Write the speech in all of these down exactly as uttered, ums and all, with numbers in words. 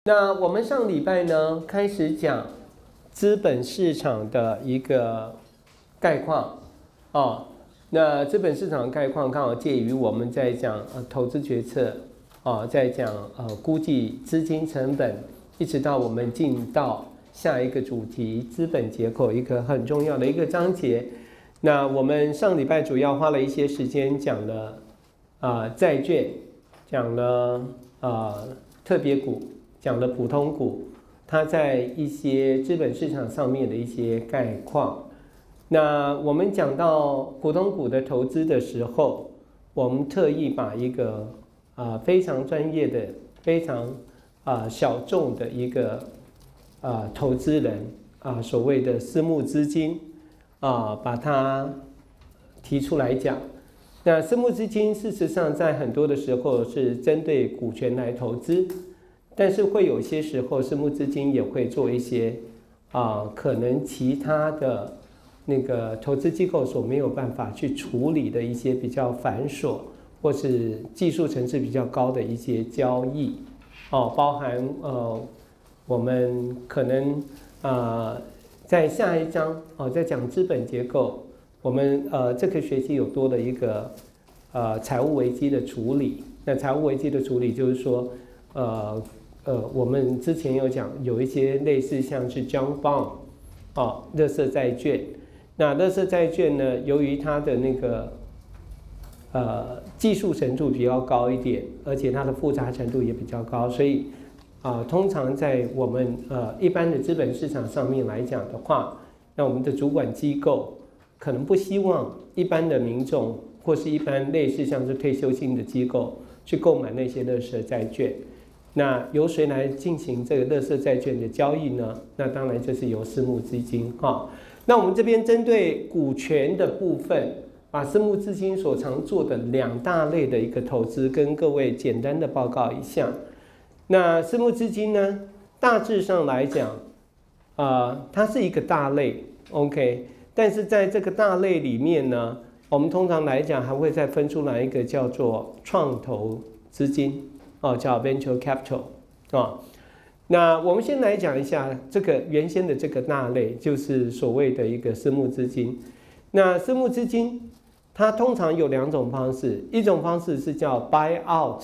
那我们上礼拜呢开始讲资本市场的一个概况哦。那资本市场的概况刚好介于我们在讲呃投资决策哦，在讲呃估计资金成本，一直到我们进到下一个主题资本结构一个很重要的一个章节。那我们上礼拜主要花了一些时间讲了啊、呃、债券，讲了呃特别股。讲了普通股，它在一些资本市场上面的一些概况。那我们讲到普通股的投资的时候，我们特意把一个啊、呃、非常专业的、非常啊、呃、小众的一个啊、呃、投资人啊、呃、所谓的私募资金啊、呃，把它提出来讲。那私募资金事实上在很多的时候是针对股权来投资。但是会有些时候，私募资金也会做一些啊、呃，可能其他的那个投资机构所没有办法去处理的一些比较繁琐或是技术层次比较高的一些交易哦，包含呃，我们可能啊、呃，在下一章哦，在讲资本结构，我们呃这个学期有多的一个呃财务危机的处理。那财务危机的处理就是说呃。呃，我们之前有讲，有一些类似像是 junk bond 哦，垃圾债券。那垃圾债券呢，由于它的那个呃技术程度比较高一点，而且它的复杂程度也比较高，所以啊、呃，通常在我们呃一般的资本市场上面来讲的话，那我们的主管机构可能不希望一般的民众或是一般类似像是退休金的机构去购买那些垃圾债券。那由谁来进行这个垃圾债券的交易呢？那当然就是由私募基金哈。那我们这边针对股权的部分，把私募资金所常做的两大类的一个投资，跟各位简单的报告一下。那私募资金呢，大致上来讲，啊、呃，它是一个大类 ，OK。但是在这个大类里面呢，我们通常来讲还会再分出来一个叫做创投资金。哦，叫 venture capital 哦。那我们先来讲一下这个原先的这个大类，就是所谓的一个私募资金。那私募资金它通常有两种方式，一种方式是叫 buy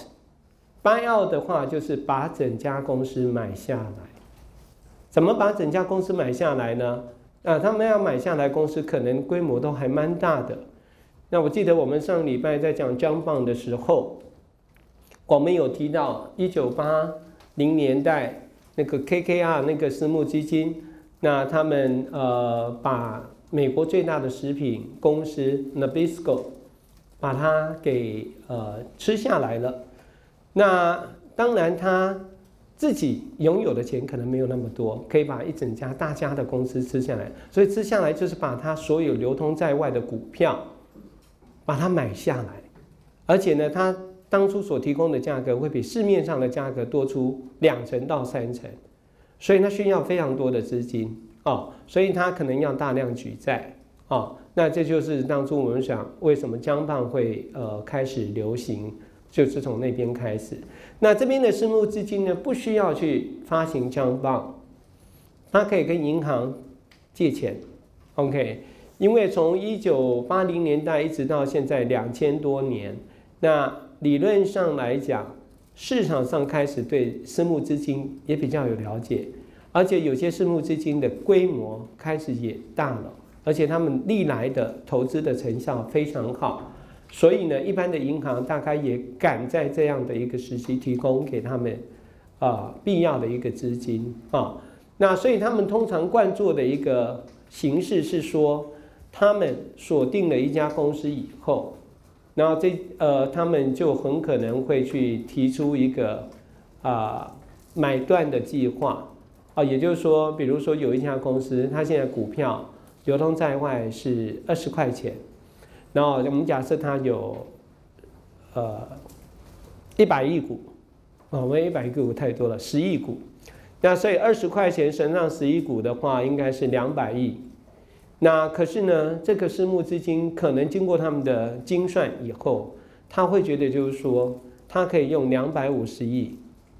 out。buy out 的话就是把整家公司买下来。怎么把整家公司买下来呢？啊，他们要买下来公司可能规模都还蛮大的。那我记得我们上礼拜在讲 junk bond 的时候，我们有提到一九八零年代那个 K K R 那个私募基金，那他们呃把美国最大的食品公司 Nabisco 把它给呃吃下来了。那当然他自己拥有的钱可能没有那么多，可以把一整家大家的公司吃下来，所以吃下来就是把他所有流通在外的股票把它买下来，而且呢他当初所提供的价格会比市面上的价格多出两成到三成，所以它需要非常多的资金哦，所以它可能要大量举债哦。那这就是当初我们想为什么junk bond会呃开始流行，就是从那边开始。那这边的私募资金呢，不需要去发行junk bond，它可以跟银行借钱 ，OK。因为从一九八零年代一直到现在两千多年，那理论上来讲，市场上开始对私募资金也比较有了解，而且有些私募资金的规模开始也大了，而且他们历来的投资的成效非常好，所以呢，一般的银行大概也敢在这样的一个时期提供给他们啊、呃、必要的一个资金啊、哦。那所以他们通常惯做的一个形式是说，他们锁定了一家公司以后。然后这呃，他们就很可能会去提出一个啊、呃、买断的计划啊，也就是说，比如说有一家公司，它现在股票流通在外是二十块钱，然后我们假设它有呃一百亿股，啊、哦，我们一百亿股太多了，十亿股，那所以二十块钱乘上十亿股的话，应该是两百亿。那可是呢，这个私募资金可能经过他们的精算以后，他会觉得就是说，他可以用两百五十亿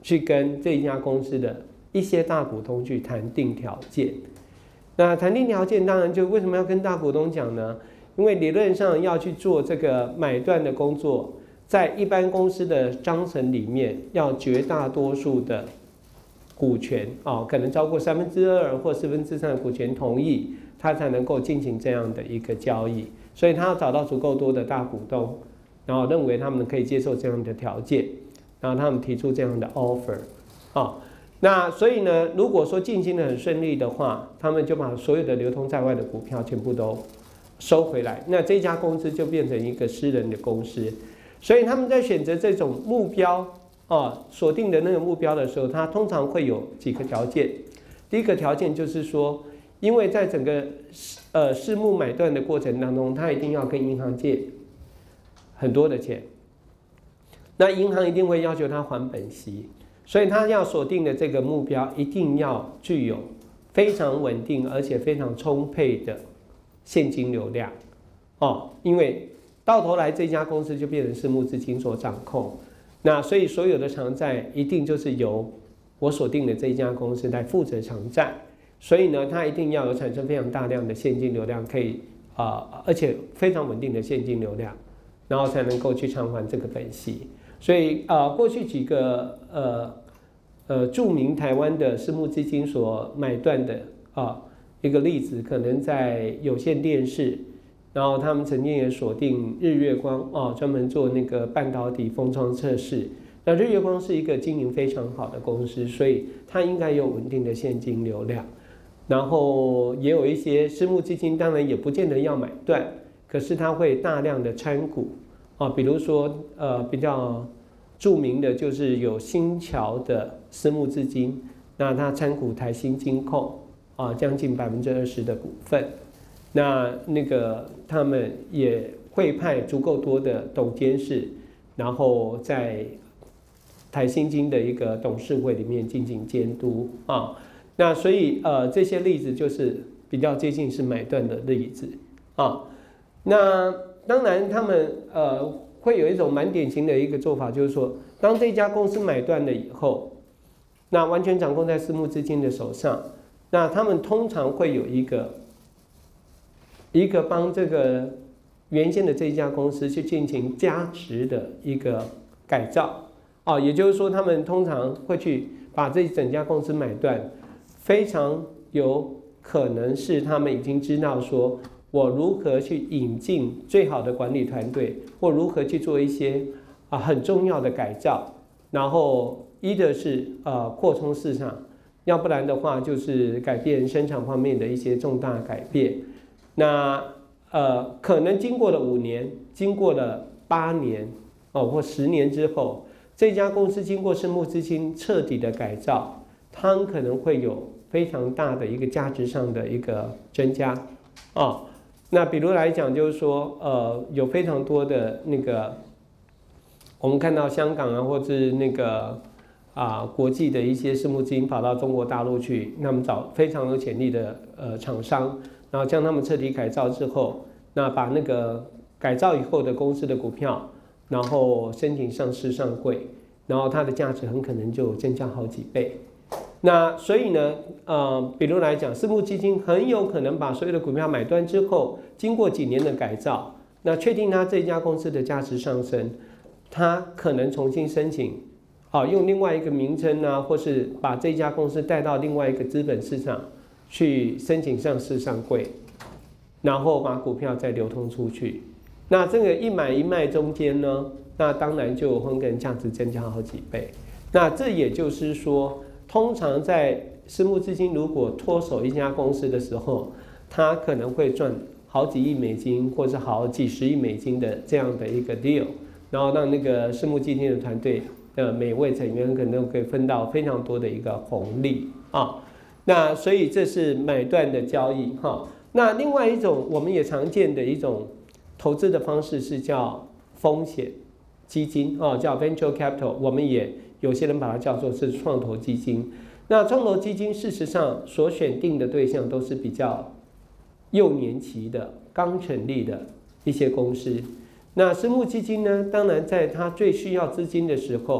去跟这一家公司的一些大股东去谈定条件。那谈定条件，当然就为什么要跟大股东讲呢？因为理论上要去做这个买断的工作，在一般公司的章程里面，要绝大多数的股权哦，可能超过三分之二或四分之三的股权同意，他才能够进行这样的一个交易。所以他要找到足够多的大股东，然后认为他们可以接受这样的条件，然后他们提出这样的 offer 哦。那所以呢，如果说进行的很顺利的话，他们就把所有的流通在外的股票全部都收回来，那这家公司就变成一个私人的公司。所以他们在选择这种目标啊，锁定的那个目标的时候，它通常会有几个条件。第一个条件就是说，因为在整个呃私募买断的过程当中，他一定要跟银行借很多的钱，那银行一定会要求他还本息，所以他要锁定的这个目标一定要具有非常稳定而且非常充沛的现金流量哦，因为到头来这家公司就变成私募资金所掌控，那所以所有的偿债一定就是由我锁定的这一家公司来负责偿债，所以呢，它一定要有产生非常大量的现金流量，可以啊、呃，而且非常稳定的现金流量，然后才能够去偿还这个本息。所以啊、呃，过去几个呃呃著名台湾的私募基金所买断的啊、呃、一个例子，可能在有线电视。然后他们曾经也锁定日月光哦，专门做那个半导体封装测试。那日月光是一个经营非常好的公司，所以它应该有稳定的现金流量。然后也有一些私募基金，当然也不见得要买断，可是它会大量的参股啊，比如说呃比较著名的就是有新桥的私募资金，那它参股台新金控啊，将近百分之二十的股份。那那个他们也会派足够多的董监事，然后在台新金的一个董事会里面进行监督啊。那所以呃这些例子就是比较接近是买断的例子啊。那当然他们呃会有一种蛮典型的一个做法，就是说当这家公司买断了以后，那完全掌控在私募资金的手上，那他们通常会有一个。一个帮这个原先的这一家公司去进行加值的一个改造哦，也就是说，他们通常会去把这整家公司买断，非常有可能是他们已经知道说，我如何去引进最好的管理团队，或如何去做一些啊很重要的改造，然后一的是呃扩充市场，要不然的话就是改变生产方面的一些重大改变。那呃，可能经过了五年，经过了八年哦，或十年之后，这家公司经过私募资金彻底的改造，它可能会有非常大的一个价值上的一个增加哦。那比如来讲，就是说，呃，有非常多的那个，我们看到香港啊，或是那个啊国际的一些私募资金跑到中国大陆去，那么找非常有潜力的呃厂商。然后将他们彻底改造之后，那把那个改造以后的公司的股票，然后申请上市上柜，然后它的价值很可能就增加好几倍。那所以呢，呃，比如来讲，私募基金很有可能把所有的股票买断之后，经过几年的改造，那确定它这家公司的价值上升，它可能重新申请，啊，用另外一个名称啊，或是把这家公司带到另外一个资本市场。去申请上市上柜，然后把股票再流通出去。那这个一买一卖中间呢，那当然就会跟价值增加好几倍。那这也就是说，通常在私募资金如果脱手一家公司的时候，它可能会赚好几亿美金，或是好几十亿美金的这样的一个 deal， 然后让那个私募基金的团队的每位成员可能可以分到非常多的一个红利啊。那所以这是买断的交易哈。那另外一种我们也常见的一种投资的方式是叫风险基金哦，叫 venture capital， 我们也有些人把它叫做是创投基金。那创投基金事实上所选定的对象都是比较幼年期的、刚成立的一些公司。那私募基金呢，当然在它最需要资金的时候，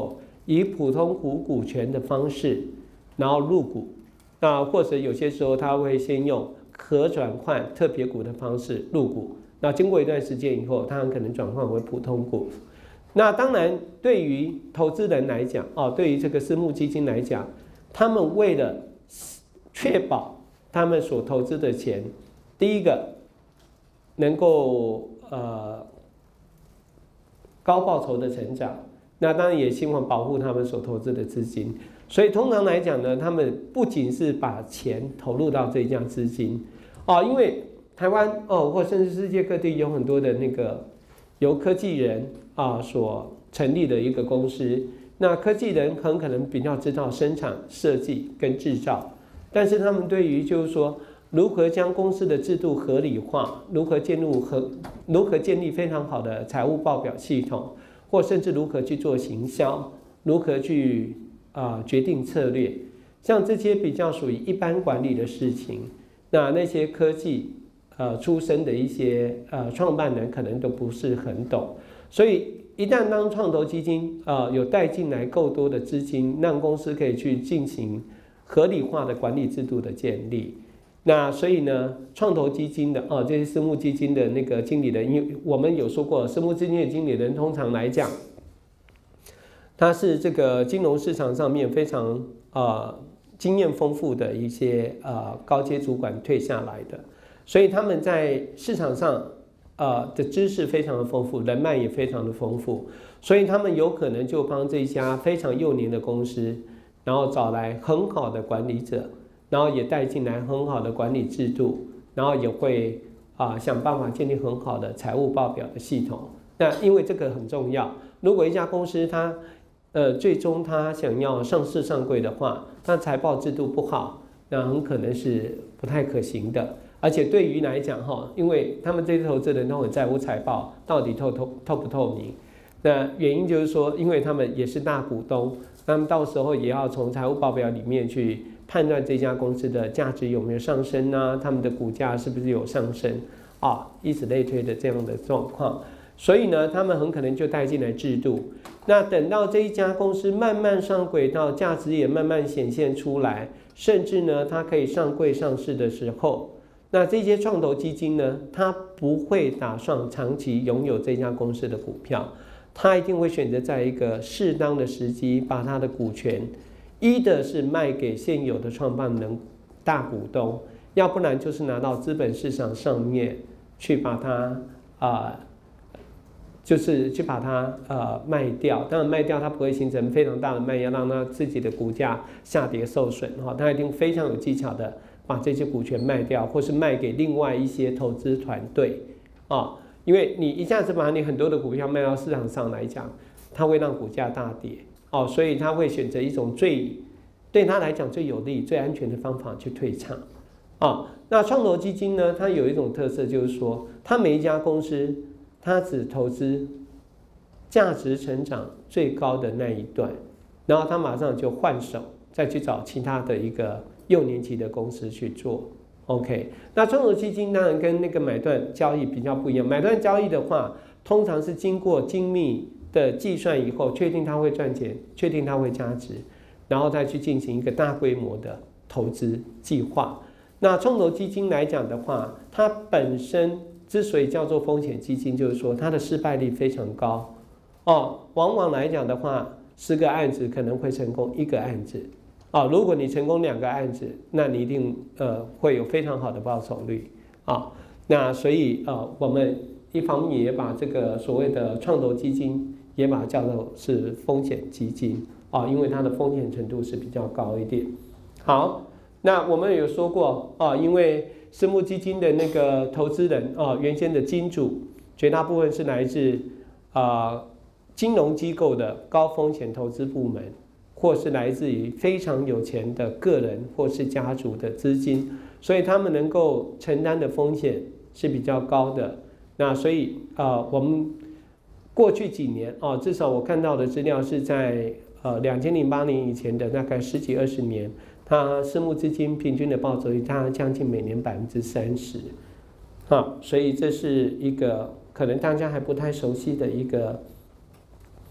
以普通股股权的方式，然后入股，那或者有些时候他会先用可转换特别股的方式入股，那经过一段时间以后，他很可能转换为普通股。那当然，对于投资人来讲，哦，对于这个私募基金来讲，他们为了确保他们所投资的钱，第一个能够呃高报酬的成长，那当然也希望保护他们所投资的资金。所以通常来讲呢，他们不仅是把钱投入到这一家资金，哦，因为台湾哦，或甚至世界各地有很多的那个由科技人啊所成立的一个公司，那科技人很可能比较知道生产、设计跟制造，但是他们对于就是说如何将公司的制度合理化，如何建立和如何建立非常好的财务报表系统，或甚至如何去做行销，如何去啊、呃、决定策略，像这些比较属于一般管理的事情，那那些科技呃出身的一些呃创办人可能都不是很懂，所以一旦当创投基金呃有带进来够多的资金，让公司可以去进行合理化的管理制度的建立。那所以呢，创投基金的哦，这些私募基金的那个经理人，因为我们有说过，私募基金的经理人通常来讲，他是这个金融市场上面非常呃经验丰富的一些呃高阶主管退下来的，所以他们在市场上呃的知识非常的丰富，人脉也非常的丰富，所以他们有可能就帮这一家非常幼年的公司，然后找来很好的管理者。然后也带进来很好的管理制度，然后也会啊、呃、想办法建立很好的财务报表的系统。那因为这个很重要，如果一家公司它呃最终它想要上市上柜的话，它财报制度不好，那很可能是不太可行的。而且对于来讲哈，因为他们这些投资人都很在乎财报到底透透透不透明。那原因就是说，因为他们也是大股东，那么到时候也要从财务报表里面去判断这家公司的价值有没有上升啊，他们的股价是不是有上升啊，以此类推的这样的状况。所以呢，他们很可能就带进来制度。那等到这一家公司慢慢上轨道，价值也慢慢显现出来，甚至呢，它可以上柜上市的时候，那这些创投基金呢，它不会打算长期拥有这家公司的股票。他一定会选择在一个适当的时机，把他的股权，一的是卖给现有的创办人大股东，要不然就是拿到资本市场上面去把它啊、呃，就是去把它呃卖掉。当然卖掉它不会形成非常大的卖压，让它自己的股价下跌受损哈。他一定非常有技巧的把这些股权卖掉，或是卖给另外一些投资团队啊。因为你一下子把你很多的股票卖到市场上来讲，它会让股价大跌哦，所以他会选择一种最对他来讲最有利、最安全的方法去退场啊、哦。那创投基金呢，它有一种特色，就是说，它每一家公司，它只投资价值成长最高的那一段，然后它马上就换手，再去找其他的一个幼年期的公司去做。OK， 那创投基金当然跟那个买断交易比较不一样。买断交易的话，通常是经过精密的计算以后，确定它会赚钱，确定它会价值，然后再去进行一个大规模的投资计划。那创投基金来讲的话，它本身之所以叫做风险基金，就是说它的失败率非常高哦。往往来讲的话，十个案子可能会成功一个案子。啊，如果你成功两个案子，那你一定呃会有非常好的报酬率啊。那所以呃，我们一方面也把这个所谓的创投基金也把它叫做是风险基金啊，因为它的风险程度是比较高一点。好，那我们有说过啊，因为私募基金的那个投资人啊，原先的金主绝大部分是来自啊金融机构的高风险投资部门。或是来自于非常有钱的个人或是家族的资金，所以他们能够承担的风险是比较高的。那所以呃，我们过去几年哦，至少我看到的资料是在呃两千零八年以前的大概十几二十年，它私募资金平均的报酬率它将近每年百分之三十，啊，所以这是一个可能大家还不太熟悉的一个。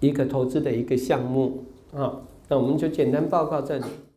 一个投资的一个项目啊。那我们就简单报告这里。